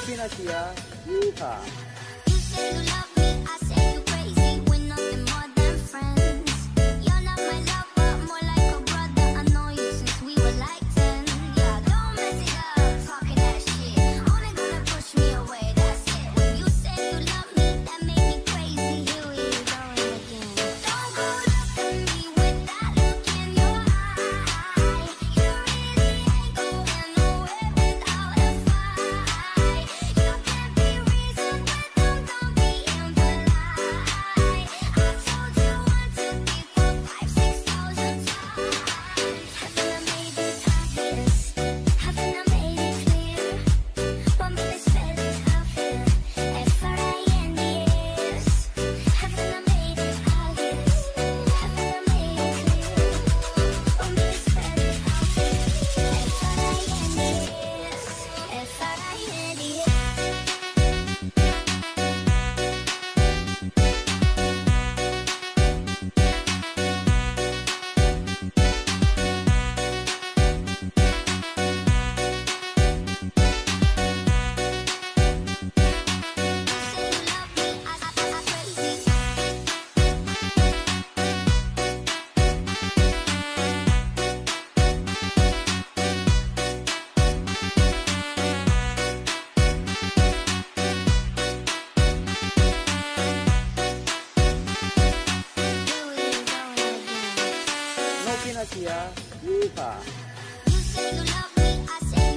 Okay na siya. Yeehaw! You say you love me, I say you crazy. We're nothing more than friends. You're not my lover, more like a brother. I know you since we were like 10. Yeah, don't mess it up, talking that shit. Only gonna push me away, that's it. When you say you love me, that made me crazy. Here we go again. Don't go look at me with that look in your eye. You really ain't going nowhere without a fight. You can't be reasoned with them, don't be impolite. I told you 1, 2, 3, 4, 5, 6,000 times. Haven't I made it obvious? Haven't I made it clear? Want me to spell it out here? F-R-I-N-D-S. Haven't I made it obvious? Haven't I made it clear? Want me to spell it out here? F-R-I-N-D-S. F-R-I-N-D-S. Okay na siya. Yeehaw! You say you love me, I say